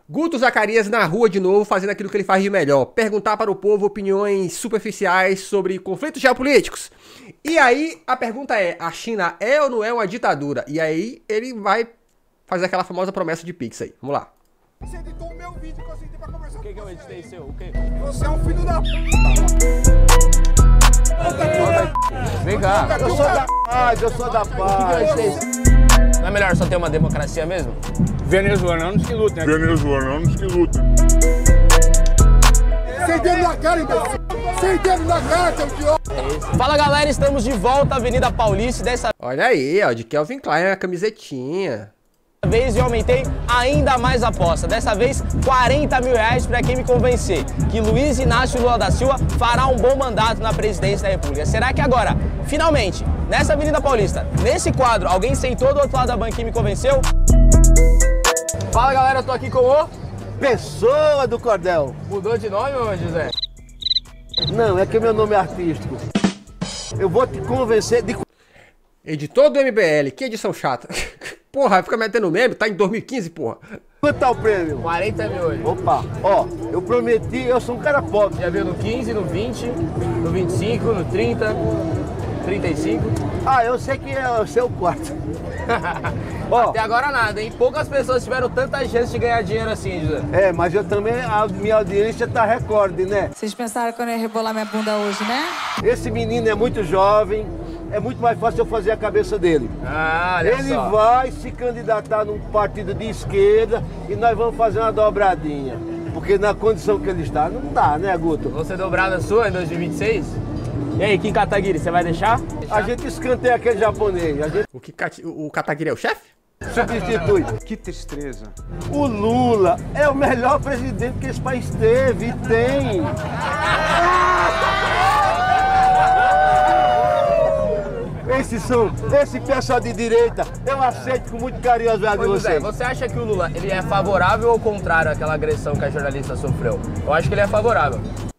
Guto Zacarias na rua de novo, fazendo aquilo que ele faz de melhor. Perguntar para o povo opiniões superficiais sobre conflitos geopolíticos. E aí, a pergunta é, a China é ou não é uma ditadura? E aí, ele vai fazer aquela famosa promessa de Pix aí. Vamos lá. Você editou o meu vídeo que eu senti pra conversar com você. O que eu editei seu? O quê? Você é um filho da p***. Vem cá. Eu sou da paz, eu sou da paz. Não é melhor só ter uma democracia mesmo? Venezuelanos que lutam. Venezuelanos que lutam. Sem dedo na cara, imbecil. Sem dedo na cara, seu idiota. Fala galera, estamos de volta à Avenida Paulista. Dessa Olha aí, ó, de Kelvin Klein, a camisetinha. vez eu aumentei ainda mais a aposta. Dessa vez, 40 mil reais para quem me convencer que Luiz Inácio Lula da Silva fará um bom mandato na presidência da República. Será que agora, finalmente, nessa Avenida Paulista, nesse quadro, alguém sentou do outro lado da banca e me convenceu? Fala galera, eu tô aqui com o... Pessoa do Cordel. Mudou de nome, ô José? Não, é que meu nome é artístico. Eu vou te convencer de... Editor do MBL, que edição chata. Porra, fica metendo meme, tá em 2015, porra. Quanto tá o prêmio? 40 mil hoje. Opa, ó, eu prometi, eu sou um cara pobre. Já viu no 15, no 20, no 25, no 30, 35. Ah, eu sei que é o seu quarto. Ó, Até agora nada, hein? Poucas pessoas tiveram tanta chance de ganhar dinheiro assim, José. mas eu também, a minha audiência tá recorde, né? Vocês pensaram que eu não ia rebolar minha bunda hoje, né? Esse menino é muito jovem, é muito mais fácil eu fazer a cabeça dele. Ah, olha Ele só. vai se candidatar num partido de esquerda e nós vamos fazer uma dobradinha. Porque na condição que ele está, não dá, né, Guto? Você dobrada sua em 2026? E aí, Kim Kataguiri, você vai deixar? A gente escanteia aquele japonês, a gente O Kataguiri é o chefe? substitui. Que tristeza. O Lula é o melhor presidente que esse país teve e tem. Esse pessoal de direita, eu aceito com muito carinho as verdades de Ô, José, vocês. você acha que o Lula ele é favorável ou contrário àquela agressão que a jornalista sofreu? Eu acho que ele é favorável.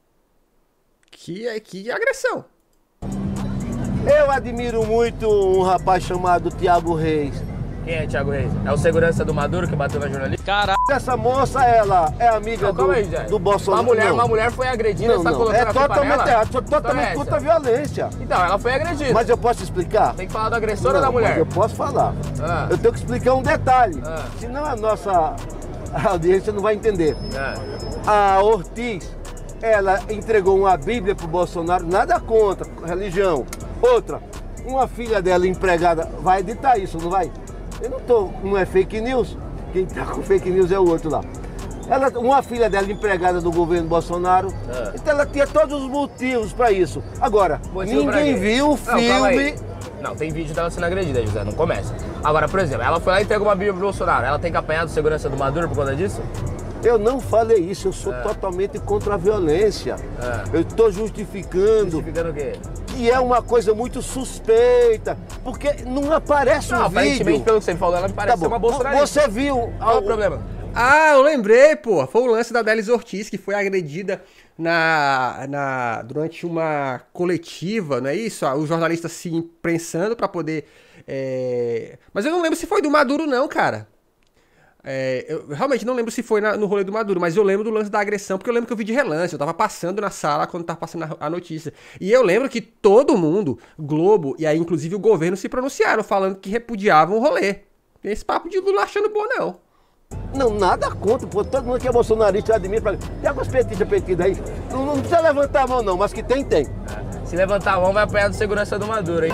Que agressão. Eu admiro muito um rapaz chamado Thiago Reis. Quem é Thiago Reis? É o segurança do Maduro que bateu na jornalista? Caralho! Essa moça, ela é amiga do Bolsonaro. Uma mulher foi agredida, Não, você tá não, colocando é a culpa totalmente nela? errado, sou Então totalmente é contra a essa. violência. Então, ela foi agredida. Mas eu posso explicar? Tem que falar da agressora ou da Não, mulher? mas eu posso falar. Ah. Eu tenho que explicar um detalhe, Ah. senão a nossa audiência não vai entender. É. A Ortiz, ela entregou uma Bíblia pro Bolsonaro, nada contra religião. Outra, uma filha dela empregada, vai editar isso, não vai? Eu não tô, não é fake news, quem tá com fake news é o outro lá. Uma filha dela empregada do governo Bolsonaro, então ela tinha todos os motivos para isso. Agora, Motivo pra ninguém quê? viu o Não, calma filme. aí. Não, tem vídeo dela sendo agredida, José, não começa. Agora, por exemplo, ela foi lá e entregou uma Bíblia pro Bolsonaro. Ela tem que apanhar do segurança do Maduro por conta disso? Eu não falei isso, eu sou totalmente contra a violência. Eu estou justificando Justificando o quê? que é uma coisa muito suspeita, porque não aparece Não, um aparentemente, vídeo. pelo que você me falou, ela me Tá parece ser bom, uma bolsonarista. você viu Qual é o problema? Ah, eu lembrei, pô. Foi o lance da Délis Ortiz, que foi agredida durante uma coletiva, não é isso? Os jornalistas se imprensando pra poder... Mas eu não lembro se foi do Maduro, não, cara. Eu realmente não lembro se foi no rolê do Maduro, mas eu lembro do lance da agressão, porque eu lembro que eu vi de relance, eu tava passando na sala quando tava passando a notícia. E eu lembro que todo mundo, Globo, e aí inclusive o governo, se pronunciaram, falando que repudiavam o rolê. Tem esse papo de Lula achando bom, não. Não, nada contra, pô. Todo mundo que é bolsonarista admira. Tem alguns petistas aí. Não precisa levantar a mão, não, mas que tem. Se levantar a mão, vai apanhar do segurança do Maduro, hein?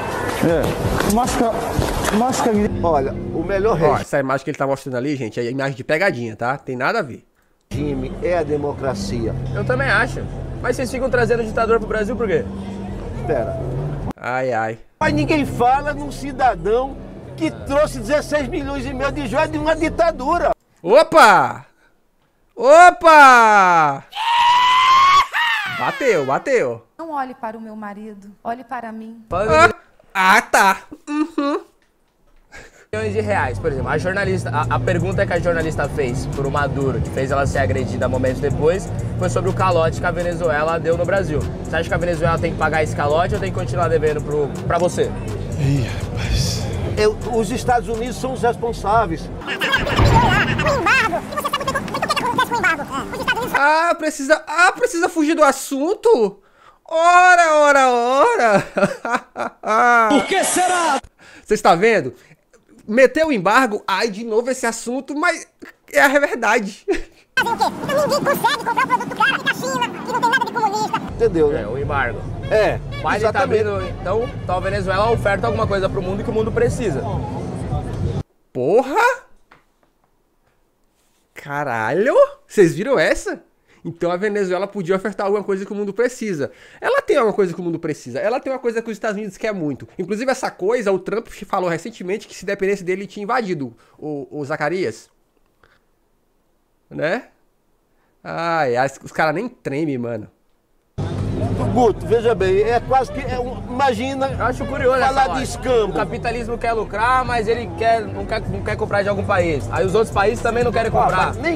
Máscara. Olha, o melhor Ó, essa imagem que ele tá mostrando ali, gente, é a imagem de pegadinha, tá? Tem nada a ver. regime é a democracia. Eu também acho. Mas vocês ficam trazendo ditador pro Brasil por quê? Espera. Ai, ai. Mas ninguém fala num cidadão que trouxe 16 milhões e meio de joias de uma ditadura. Opa! Opa! Bateu. Não olhe para o meu marido, olhe para mim. Falando Tá. de milhões de reais, por exemplo, a jornalista, a pergunta que a jornalista fez pro Maduro, que fez ela ser agredida momentos depois, foi sobre o calote que a Venezuela deu no Brasil. Você acha que a Venezuela tem que pagar esse calote ou tem que continuar devendo pra você? Ih, rapaz. Os Estados Unidos são os responsáveis. Precisa fugir do assunto? Ora. Por que será? Você está vendo? Meteu o embargo, de novo esse assunto, mas é a verdade. Fazer o quê? Então ninguém consegue comprar o produto caro da China, que não tem nada de comunista. Entendeu, né? O embargo. exatamente. Mas ele tá abrindo, então a Venezuela oferta alguma coisa pro mundo que o mundo precisa. Porra! Caralho! Vocês viram essa? Então a Venezuela podia ofertar alguma coisa que o mundo precisa. Ela tem alguma coisa que o mundo precisa. Ela tem uma coisa que os Estados Unidos quer muito. Inclusive essa coisa, o Trump falou recentemente que se dependesse dele, tinha invadido o Zacarias. Né? Os caras nem tremem, mano. Guto, veja bem, é quase que... imagina, Eu acho curioso falar essa de lógica. escambo. O capitalismo quer lucrar, mas ele não quer comprar de algum país. Aí os outros países também não querem comprar. Nem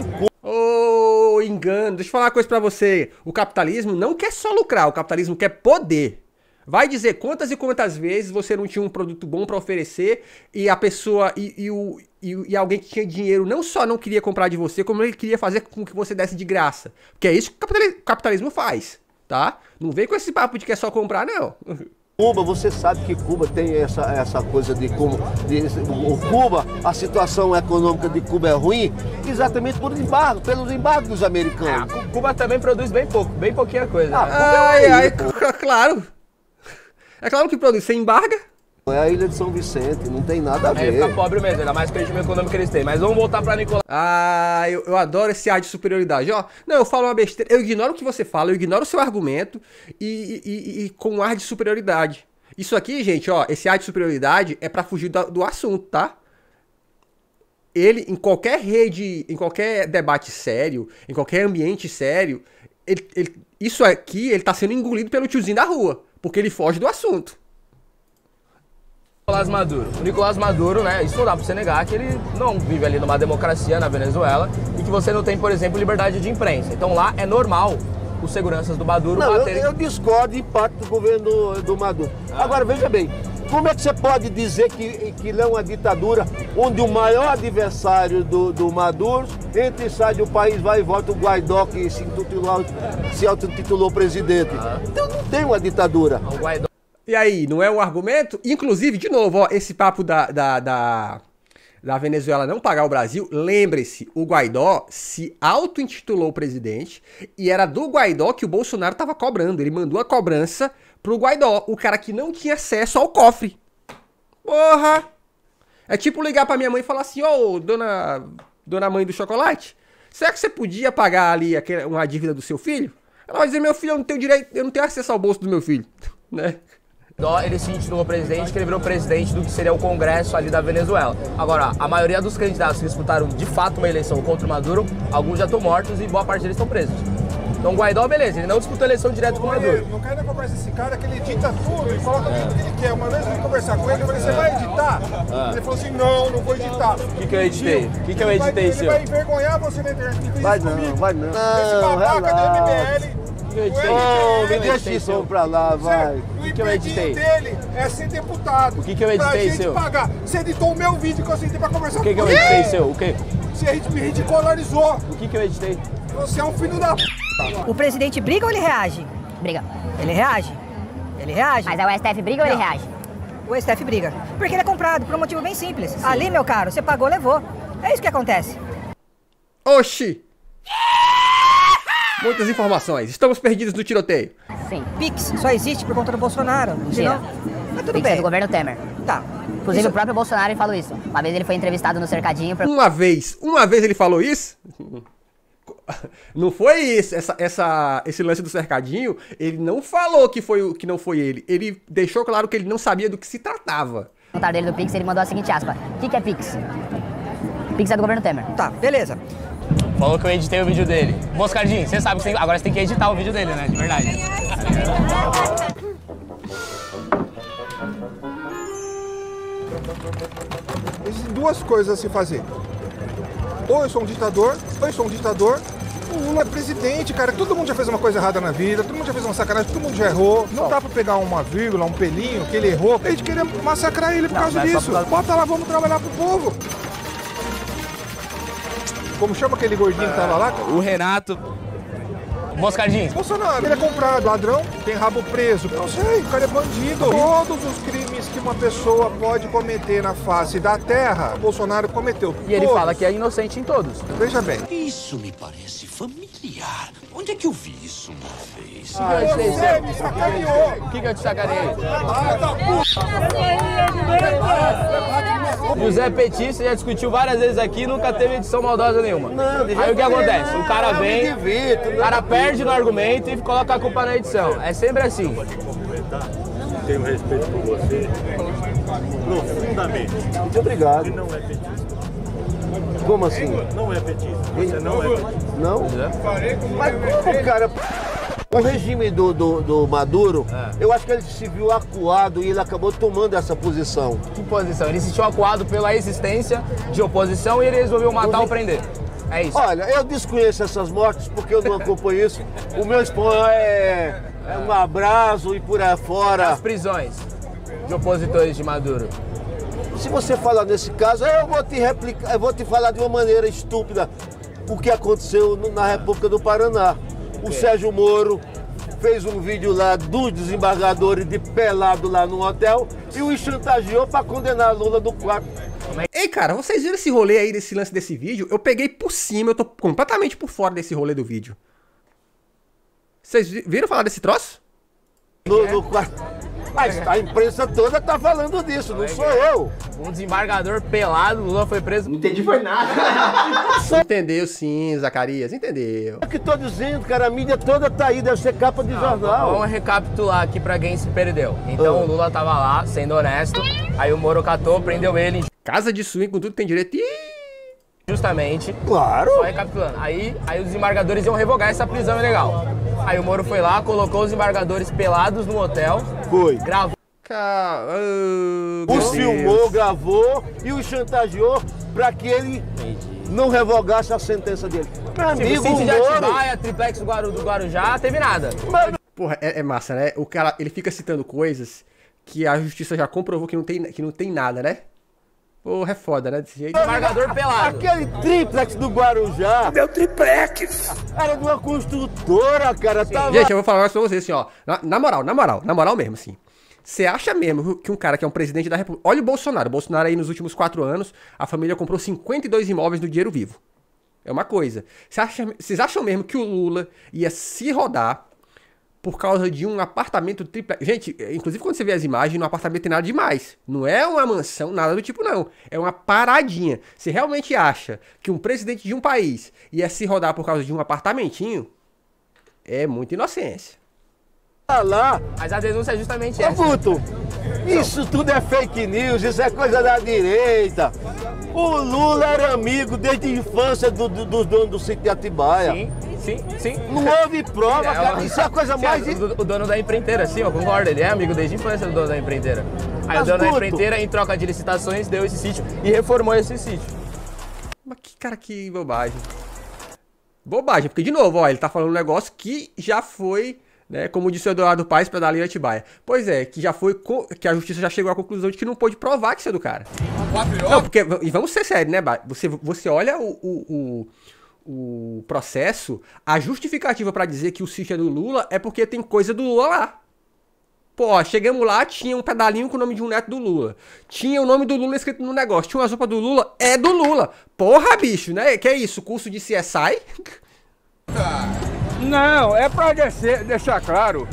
Engano. Deixa eu falar uma coisa pra você. O capitalismo não quer só lucrar, o capitalismo quer poder. Vai dizer quantas e quantas vezes você não tinha um produto bom pra oferecer e a pessoa e alguém que tinha dinheiro não só não queria comprar de você, como ele queria fazer com que você desse de graça. Porque é isso que o capitalismo faz, tá? Não vem com esse papo de que é só comprar, não. Cuba, você sabe que Cuba tem essa coisa de como... Cuba, a situação econômica de Cuba é ruim exatamente pelos embargos dos americanos. Cuba também produz bem pouco, bem pouquinha coisa. Claro. É claro que produz, você embarga. É a ilha de São Vicente, não tem nada a ver. Fica pobre mesmo, ainda mais com o regime econômico que eles têm. Mas vamos voltar pra Nicolás. Eu adoro esse ar de superioridade, ó. Não, eu falo uma besteira, eu ignoro o que você fala, eu ignoro o seu argumento e com um ar de superioridade. Isso aqui, gente, ó, esse ar de superioridade é pra fugir do assunto, tá? Ele, em qualquer rede, em qualquer debate sério, em qualquer ambiente sério, isso aqui, ele tá sendo engolido pelo tiozinho da rua, porque ele foge do assunto. Nicolás Maduro. O Nicolás Maduro, né, isso não dá pra você negar que ele não vive ali numa democracia na Venezuela e que você não tem, por exemplo, liberdade de imprensa. Então lá é normal os seguranças do Maduro baterem... Eu discordo em parte do governo do Maduro. Agora, veja bem, como é que você pode dizer que ele é uma ditadura onde o maior adversário do Maduro entra e sai do país, vai e volta o Guaidó, que se autotitulou presidente? Então não tem uma ditadura. O Guaidó... E aí, não é um argumento? Inclusive, de novo, ó, esse papo da Venezuela não pagar o Brasil, lembre-se, o Guaidó se auto-intitulou presidente e era do Guaidó que o Bolsonaro tava cobrando. Ele mandou a cobrança pro Guaidó, o cara que não tinha acesso ao cofre. Porra! É tipo ligar pra minha mãe e falar assim, ô, dona mãe do chocolate, será que você podia pagar ali uma dívida do seu filho? Ela vai dizer, meu filho, eu não tenho direito, eu não tenho acesso ao bolso do meu filho, né? Ele se intitulou presidente, que ele virou presidente do que seria o Congresso ali da Venezuela. Agora, a maioria dos candidatos que disputaram de fato uma eleição contra o Maduro, alguns já estão mortos e boa parte deles estão presos. Então o Guaidó, beleza, ele não disputou eleição direto com o Maduro. Não quero conversar com esse cara que ele edita tudo e coloca tudo que ele quer. Uma vez eu fui conversar com ele, eu falei, você vai editar? Ele falou assim, não vou editar. O que eu editei? O que eu editei, seu? Ele vai envergonhar você na internet. Vai não. Esse babaca do MBL... Não, me deixa isso pra lá, vai. O empreguinho dele é ser deputado. O que eu editei, seu? Pagar. Você editou o meu vídeo que eu sentei pra conversar com você. O que eu editei, seu? O quê? Você me ridicularizou. O que eu editei? Você é um filho da p... O presidente briga ou ele reage? Briga. Ele reage? Ele reage? Mas é o STF briga ou ele reage? O STF briga. Porque ele é comprado, por um motivo bem simples. Sim. Ali, meu caro, você pagou, levou. É isso que acontece. Oxi! Muitas informações. Estamos perdidos no tiroteio. Sim. Pix só existe por conta do Bolsonaro. Senão... Mas tudo Pix bem. É do governo Temer. Tá. Inclusive isso... o próprio Bolsonaro falou isso. Uma vez ele foi entrevistado no Cercadinho... Uma vez ele falou isso? Não foi isso, esse lance do Cercadinho, ele não falou que não foi ele. Ele deixou claro que ele não sabia do que se tratava. No comentário dele do Pix, ele mandou a seguinte aspa. O que é Pix? Pix é do governo Temer. Tá, beleza. Falou que eu editei o vídeo dele. Moscardinho, você sabe que agora você tem que editar o vídeo dele, né? De verdade. Existem duas coisas a se fazer. Ou eu sou um ditador, ou eu sou um ditador. O Lula é presidente, cara. Todo mundo já fez uma coisa errada na vida, todo mundo já fez uma sacanagem, todo mundo já errou. Não dá pra pegar uma vírgula, um pelinho, que ele errou. A gente queria massacrar ele por causa disso. Bota lá, vamos trabalhar pro povo. Como chama aquele gordinho que tava lá? O Renato Moscardinho. Bolsonaro, ele é comprado, ladrão, tem rabo preso. Não sei, o cara é bandido. Todos os crimes que uma pessoa pode cometer na face da terra, o Bolsonaro cometeu. E ele fala que é inocente em todos. Veja bem. Isso me parece familiar. Onde é que eu vi isso uma vez? Você me sacaneou. O que eu te sacaneei? José Petista já discutiu várias vezes aqui, nunca teve edição maldosa nenhuma. Aí o que acontece? O cara vem, o cara perde no argumento e coloca a culpa na edição. É sempre assim. Tenho respeito por você profundamente. Muito obrigado. Ele não é petista. Como assim? Não é petista. Você não é petista. Não? Mas como, cara? O regime do Maduro, eu acho que ele se viu acuado e ele acabou tomando essa posição. Que posição? Ele se sentiu acuado pela existência de oposição e ele resolveu matar ou prender. É isso. Olha, eu desconheço essas mortes porque eu não acompanho isso. O meu espanhol é um abraço e por aí fora. As prisões de opositores de Maduro. Se você falar nesse caso, eu vou te replicar, eu vou te falar de uma maneira estúpida o que aconteceu na República do Paraná. O Sérgio Moro fez um vídeo lá dos desembargadores de pelado lá no hotel e o chantageou para condenar Lula do 4. Ei, cara, vocês viram esse rolê aí, desse lance desse vídeo? Eu peguei por cima, eu tô completamente por fora desse rolê do vídeo. Vocês viram falar desse troço? No 4. Mas a imprensa toda tá falando disso, não sou eu. Um desembargador pelado, Lula foi preso. Não entendi foi nada. Entendeu sim, Zacarias, entendeu. É o que tô dizendo, cara, a mídia toda tá aí, deve ser capa de jornal. Vamos recapitular aqui pra quem se perdeu. Então o Lula tava lá, sendo honesto, aí o Moro catou, prendeu ele. Casa de swing com tudo que tem direito. Justamente. Claro. Só recapitulando. Aí os desembargadores iam revogar essa prisão ilegal. Aí o Moro foi lá, colocou os desembargadores pelados no hotel. Foi. Gravou. O filmou, gravou e o chantageou pra que ele não revogasse a sentença dele. Meu amigo, o sítio de Atibaia, triplex do Guarujá, teve nada. Porra, é massa, né? O cara, ele fica citando coisas que a justiça já comprovou que não tem nada, né? Porra, é foda, né? Desse jeito. Desembargador pelado. Aquele triplex do Guarujá. Meu triplex! Era de uma construtora, cara. Tava... Gente, eu vou falar mais pra vocês assim, ó. Na moral mesmo, assim. Você acha mesmo que um cara que é um presidente da República... Olha o Bolsonaro. O Bolsonaro aí nos últimos 4 anos, a família comprou 52 imóveis do dinheiro vivo. É uma coisa. Vocês acham mesmo que o Lula ia se rodar por causa de um apartamento triplex? Gente, inclusive quando você vê as imagens, no apartamento tem nada demais. Não é uma mansão, nada do tipo não. É uma paradinha. Você realmente acha que um presidente de um país ia se rodar por causa de um apartamentinho? É muita inocência. Lá. Mas a denúncia é justamente essa. Guto, isso tudo é fake news, isso é coisa da direita. O Lula era amigo desde a infância dos donos do sítio de Atibaia. Sim. Não houve prova, cara. Isso é a coisa mais... O dono da empreiteira, sim, eu concordo. Ele é amigo desde a infância do dono da empreiteira. Aí o dono da empreiteira, em troca de licitações, deu esse sítio e reformou esse sítio. Mas que cara, que bobagem. Bobagem, porque de novo, ó, ele tá falando um negócio que já foi... Né, como disse o Eduardo Paes para Dalila Atibaia. Pois é, que já foi que a justiça já chegou à conclusão de que não pôde provar que isso é do cara. Não, porque, e vamos ser sérios, né, você olha o processo, a justificativa para dizer que o sítio é do Lula é porque tem coisa do Lula lá. Pô, chegamos lá, tinha um pedalinho com o nome de um neto do Lula. Tinha o nome do Lula escrito no negócio. Tinha uma roupa do Lula, é do Lula. Porra, bicho, né? Que é isso? Curso de CSI? Não, é pra deixar claro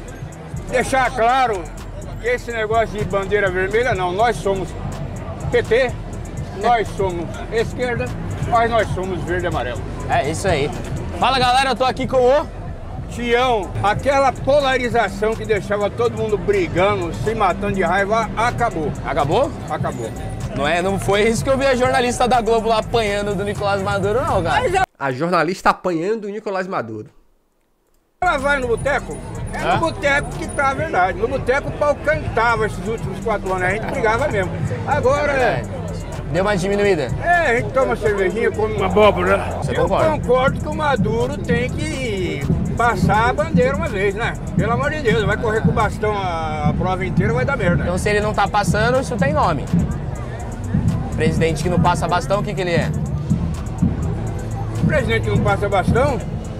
que esse negócio de bandeira vermelha não, nós somos PT, nós somos esquerda, mas nós somos verde e amarelo. É isso aí. Fala galera, eu tô aqui com o Tião. Aquela polarização que deixava todo mundo brigando, se matando de raiva, acabou. Acabou? Acabou. Não foi isso que eu vi a jornalista da Globo lá apanhando do Nicolás Maduro, não, cara. A jornalista apanhando o Nicolás Maduro. Ela vai no boteco? É no boteco que tá a verdade. No boteco o pau cantava esses últimos 4 anos, a gente brigava mesmo. Agora deu uma diminuída? A gente toma cervejinha, come uma abóbora. Você eu concorda? Concordo que o Maduro tem que passar a bandeira uma vez, né? Pelo amor de Deus, vai correr com o bastão a prova inteira, vai dar merda. Então se ele não tá passando, isso tem nome. Presidente que não passa bastão, o que ele é? O presidente que não passa bastão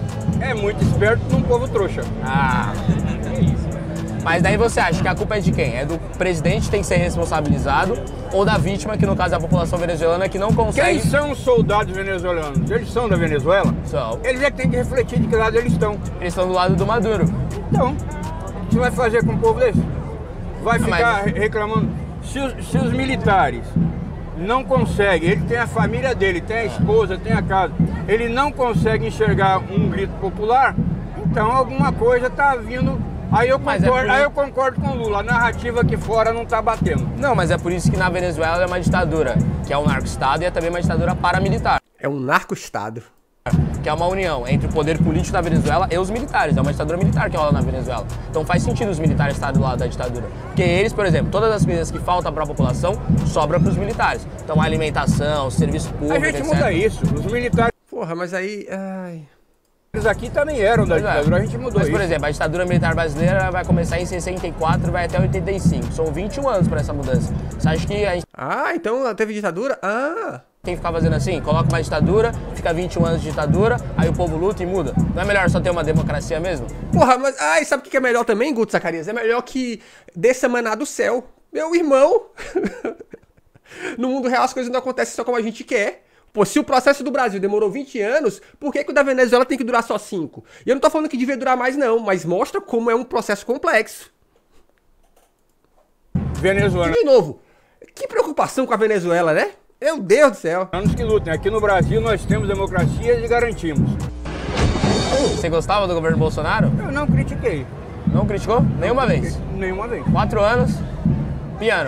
é muito esperto num povo trouxa. Ah, é isso. Mas daí você acha que a culpa é de quem? É do presidente que tem que ser responsabilizado ou da vítima, que no caso é a população venezuelana, que não consegue... Quem são os soldados venezuelanos? Eles são da Venezuela? São. Eles é que tem que refletir de que lado eles estão. Eles estão do lado do Maduro. Então, o que você vai fazer com um povo desse? Vai ficar reclamando? Se os militares não conseguem, ele tem a família dele, tem a esposa, tem a casa, ele não consegue enxergar um grito popular, então alguma coisa está vindo... Aí eu concordo com o Lula, a narrativa aqui fora não tá batendo. Não, mas é por isso que na Venezuela é uma ditadura, que é um narco-estado, e é também uma ditadura paramilitar. É um narco-estado. Que é uma união entre o poder político da Venezuela e os militares. É uma ditadura militar que rola na Venezuela. Então faz sentido os militares estarem do lado da ditadura. Porque eles, por exemplo, todas as coisas que faltam para a população sobram para os militares. Então alimentação, serviço público, a gente etc. muda isso, os militares... Porra, mas aí... Ai... Eles aqui também eram da ditadura, a gente mudou Mas, isso. por exemplo, a ditadura militar brasileira vai começar em 64 e vai até 85. São 21 anos para essa mudança. Você acha que a gente... Ah, então teve ditadura? Ah... Quem ficar fazendo assim, coloca uma ditadura, fica 21 anos de ditadura, aí o povo luta e muda. Não é melhor só ter uma democracia mesmo? Porra, mas... Ai, sabe o que é melhor também, Guto Zacarias? É melhor que desça maná do céu. Meu irmão... No mundo real as coisas não acontecem só como a gente quer. Pô, se o processo do Brasil demorou 20 anos, por que o da Venezuela tem que durar só 5? E eu não tô falando que devia durar mais não, mas mostra como é um processo complexo. Venezuela. E de novo, que preocupação com a Venezuela, né? Meu Deus do céu. Anos que lutem. Aqui no Brasil nós temos democracia e garantimos. Você gostava do governo Bolsonaro? Eu não critiquei. Não criticou? Nenhuma vez? Nenhuma vez. 4 anos, piano.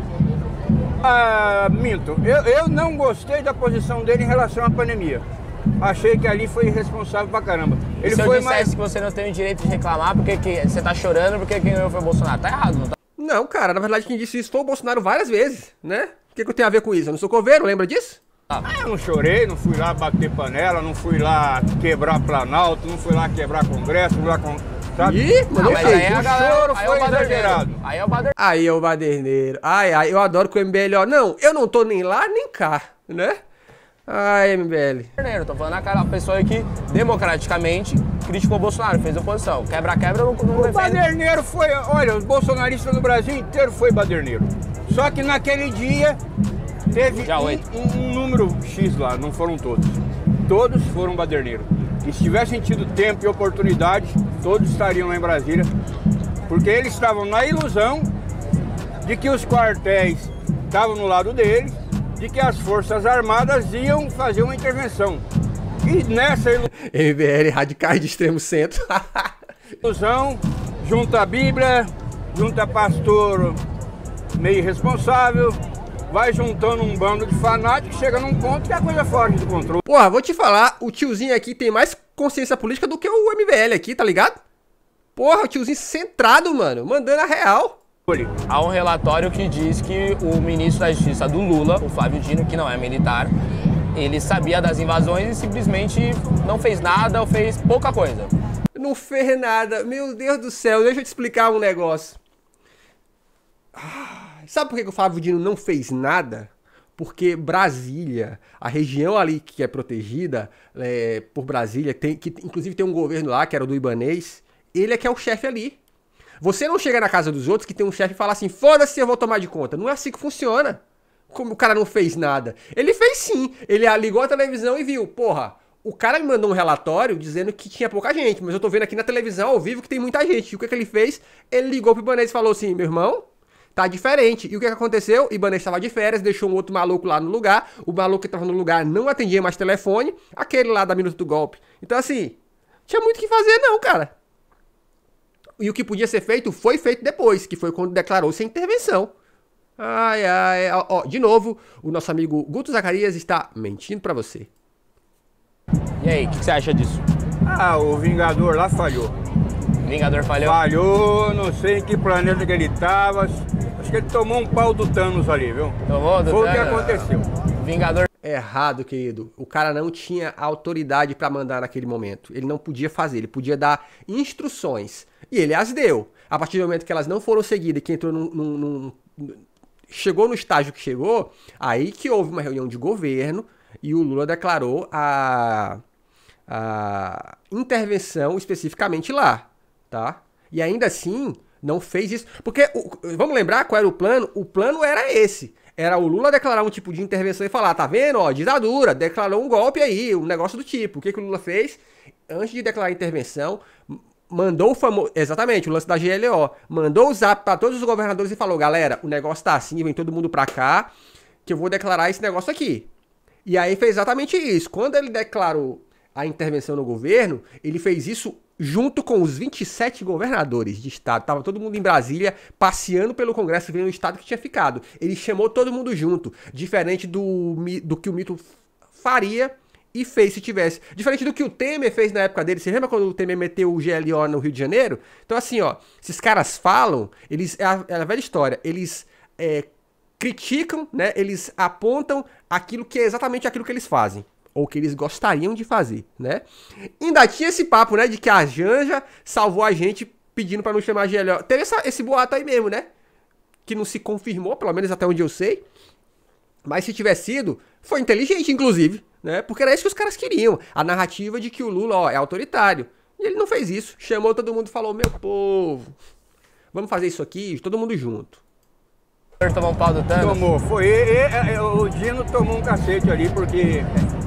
Ah, minto. Eu não gostei da posição dele em relação à pandemia. Achei que ali foi irresponsável pra caramba. Ele se eu dissesse que você não tem o direito de reclamar porque você tá chorando porque quem ganhou foi o Bolsonaro, tá errado, não tá? Não, cara, na verdade quem disse isso foi o Bolsonaro várias vezes, né? O que eu tenho a ver com isso? Eu não sou coveiro, lembra disso? Eu não chorei, não fui lá bater panela, não fui lá quebrar Planalto, não fui lá quebrar Congresso, não fui lá com... Ih, não, mas aí a galera, aí é o baderneiro. Aí é o baderneiro. Aí é o baderneiro. Ai, eu adoro que o MBL, ó. Não, eu não tô nem lá nem cá, né? Ai, MBL. Tô falando aquela pessoa que democraticamente criticou o Bolsonaro, fez oposição. Quebra-quebra eu não defendo. O baderneiro foi, olha, os bolsonaristas do Brasil inteiro foi baderneiro. Só que naquele dia teve um número X lá, não foram todos. Todos foram baderneiros. E se tivessem tido tempo e oportunidade, todos estariam lá em Brasília, porque eles estavam na ilusão de que os quartéis estavam no lado deles, de que as Forças Armadas iam fazer uma intervenção. E nessa MBL radicais de extremo centro. ilusão, junta a Bíblia, junta pastor meio irresponsável, vai juntando um bando de fanáticos, chega num ponto que a coisa foge do controle. Porra, vou te falar, o tiozinho aqui tem mais consciência política do que o MBL aqui, tá ligado? Porra, o tiozinho centrado, mano, mandando a real. Há um relatório que diz que o ministro da Justiça do Lula, o Flávio Dino, que não é militar, ele sabia das invasões e simplesmente não fez nada ou fez pouca coisa. Não fez nada, meu Deus do céu, deixa eu te explicar um negócio. Sabe por que o Flávio Dino não fez nada? Porque Brasília, a região ali que é protegida por Brasília, que inclusive tem um governo lá, que era o do Ibanez, ele é que é o chefe ali. Você não chega na casa dos outros que tem um chefe e fala assim, foda-se, eu vou tomar de conta. Não é assim que funciona. Como o cara não fez nada. Ele fez sim. Ele ligou a televisão e viu, porra, o cara me mandou um relatório dizendo que tinha pouca gente, mas eu tô vendo aqui na televisão ao vivo que tem muita gente. E o que ele fez? Ele ligou pro Ibanez e falou assim, meu irmão, tá diferente. E o que aconteceu? O Ibanez estava de férias, deixou um outro maluco lá no lugar. O maluco que estava no lugar não atendia mais telefone. Aquele lá da Minuto do Golpe. Então assim, tinha muito o que fazer não, cara. E o que podia ser feito foi feito depois, que foi quando declarou-se a intervenção. Ó, de novo, o nosso amigo Guto Zacarias está mentindo pra você. E aí, o que você acha disso? O Vingador lá falhou. O Vingador falhou? Falhou, não sei em que planeta que ele tava. Acho que ele tomou um pau do Thanos ali, viu? Tomou do Thanos? Foi o que aconteceu. Vingador... Errado, querido. O cara não tinha autoridade pra mandar naquele momento. Ele não podia fazer, ele podia dar instruções. E ele as deu. A partir do momento que elas não foram seguidas e que entrou chegou no estágio que chegou, aí que houve uma reunião de governo e o Lula declarou a intervenção especificamente lá, tá? E ainda assim, não fez isso. Porque, vamos lembrar qual era o plano? O plano era esse. Era o Lula declarar um tipo de intervenção e falar, tá vendo, ó, ditadura, declarou um golpe aí, um negócio do tipo. O que o Lula fez? Antes de declarar a intervenção, mandou o famoso, exatamente, o lance da GLO, mandou o zap pra todos os governadores e falou, galera, o negócio tá assim, vem todo mundo pra cá, que eu vou declarar esse negócio aqui. E aí fez exatamente isso. Quando ele declarou a intervenção no governo, ele fez isso junto com os 27 governadores de estado. Tava todo mundo em Brasília, passeando pelo Congresso, vendo o estado que tinha ficado. Ele chamou todo mundo junto, diferente do que o Mito faria e fez se tivesse. Diferente do que o Temer fez na época dele. Você lembra quando o Temer meteu o GLO no Rio de Janeiro? Então assim, ó, esses caras falam, eles é a velha história, eles criticam, né? Eles apontam aquilo que é exatamente aquilo que eles fazem. Ou que eles gostariam de fazer, né? Ainda tinha esse papo, né? De que a Janja salvou a gente pedindo pra não chamar GLO. Teve esse boato aí mesmo, né? Que não se confirmou, pelo menos até onde eu sei. Mas se tiver sido, foi inteligente, inclusive, né? Porque era isso que os caras queriam. A narrativa de que o Lula, ó, é autoritário. E ele não fez isso. Chamou todo mundo e falou, meu povo, vamos fazer isso aqui, todo mundo junto. Tomou um pau do Thanos? Tomou. O Dino tomou um cacete ali, porque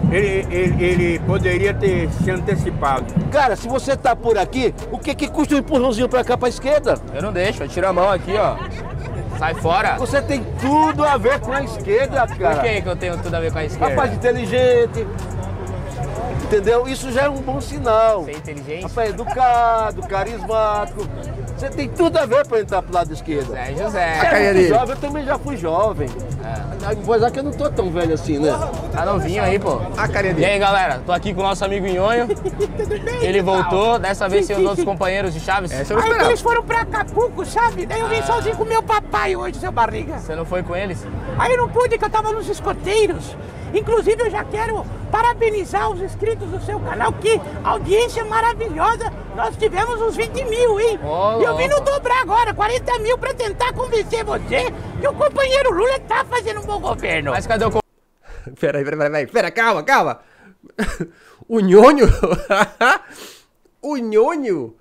ele poderia ter se antecipado. Cara, se você tá por aqui, o que custa um empurrãozinho pra cá, pra esquerda? Eu não deixo, eu tiro a mão aqui, ó. Sai fora. Você tem tudo a ver com a esquerda, cara. Por que eu tenho tudo a ver com a esquerda? Rapaz inteligente. Entendeu? Isso já é um bom sinal. Ser inteligente? Rapaz educado, carismático. Você tem tudo a ver pra entrar pro lado esquerdo. Zé José. Jovem, eu também já fui jovem. Apesar que eu não tô tão velho assim, né? Tá novinho aí, pô. A carinha dele. E aí, galera? Tô aqui com o nosso amigo Nhonho. Ele voltou, dessa vez sem os outros companheiros de Chaves. Aí eles foram pra Acapulco, sabe? Daí eu vim sozinho com meu papai hoje, seu barriga. Você não foi com eles? Aí eu não pude, que eu tava nos escoteiros. Inclusive, eu já quero parabenizar os inscritos do seu canal, que audiência maravilhosa. Nós tivemos uns 20 mil, hein? Oh, e eu vim no dobrar agora, 40 mil, pra tentar convencer você que o companheiro Lula tá fazendo um bom governo. Mas cadê o... Pera, calma. O Nhonho... O Nhonho...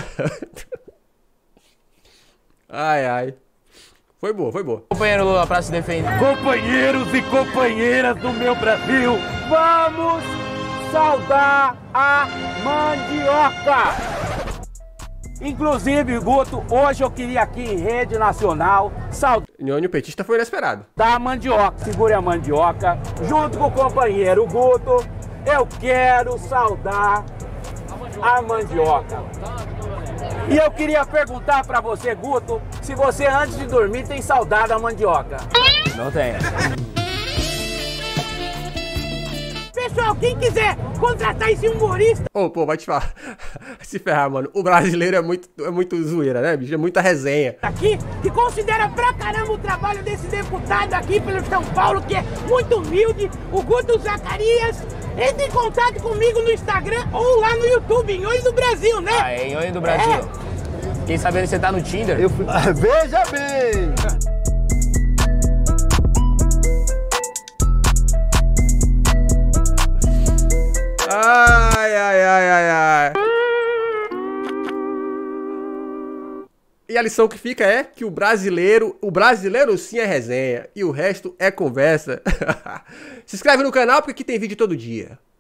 Ai. Foi boa. Companheiro Lula pra se defender. Companheiros e companheiras do meu Brasil, vamos saudar a mandioca. Inclusive, Guto, hoje eu queria aqui em rede nacional saudar... Nhonho petista foi inesperado. Da mandioca, segure a mandioca, junto com o companheiro Guto, eu quero saudar a mandioca. E eu queria perguntar pra você, Guto, se você antes de dormir tem saudade da mandioca. Não tenho. Pessoal, quem quiser contratar esse humorista... Pô, vai te falar. Se ferrar, mano. O brasileiro é muito zoeira, né, bicho? É muita resenha. Aqui, que considera pra caramba o trabalho desse deputado aqui pelo São Paulo, que é muito humilde, o Guto Zacarias. Entre em contato comigo no Instagram ou lá no YouTube, Nhonho do Brasil, né? Ah, é Nhonho do Brasil. Fiquei sabendo que você tá no Tinder. Veja bem! Ai. E a lição que fica é que o brasileiro sim é resenha e o resto é conversa. Se inscreve no canal porque aqui tem vídeo todo dia.